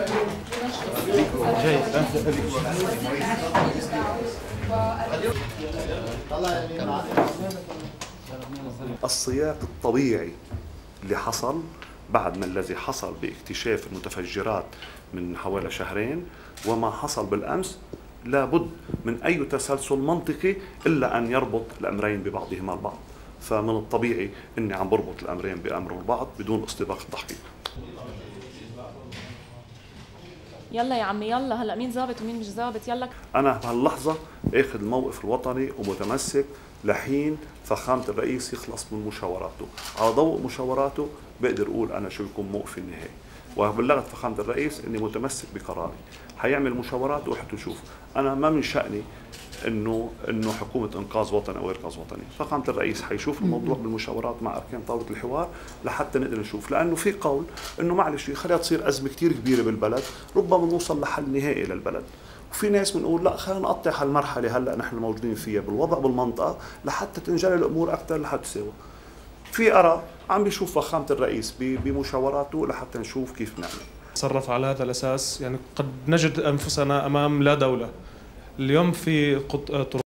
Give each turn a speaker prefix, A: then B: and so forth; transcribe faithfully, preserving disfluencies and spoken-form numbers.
A: السياق الطبيعي اللي حصل بعد ما الذي حصل باكتشاف المتفجرات من حوالي شهرين وما حصل بالأمس لابد من أي تسلسل منطقي إلا أن يربط الأمرين ببعضهما البعض. فمن الطبيعي أني عم بربط الأمرين بأمر البعض بدون استباق التحقيق.
B: يلا يا عمي يلا، هلا مين ظابط ومين مش ظابط؟ يلا.
A: أنا بهاللحظة آخذ الموقف الوطني ومتمسك لحين فخامة الرئيس يخلص من مشاوراته. على ضوء مشاوراته بقدر أقول أنا شو يكون موقفي النهائي. وبلغت فخامة الرئيس إني متمسك بقراري. حيعمل مشاورات وحتى شوف أنا ما من شأني إنه إنه حكومة إنقاذ وطني أو إنقاذ وطني. فخامة الرئيس حيشوف الموضوع بالمشاورات مع أركان طاولة الحوار لحتى نقدر نشوف، لأنه في قول إنه معلش خليها تصير أزمة كثير كبيرة بالبلد ربما نوصل لحل نهائي للبلد. وفي ناس بنقول لا خلينا نقطع هالمرحلة هلا نحن موجودين فيها بالوضع بالمنطقة لحتى تنجلي الأمور أكثر لحتى تساوي. في أرى عم بيشوف فخامة الرئيس بمشاوراته لحتى نشوف كيف نعمل.
C: تصرف على هذا الأساس يعني قد نجد أنفسنا أمام لا دولة. اليوم في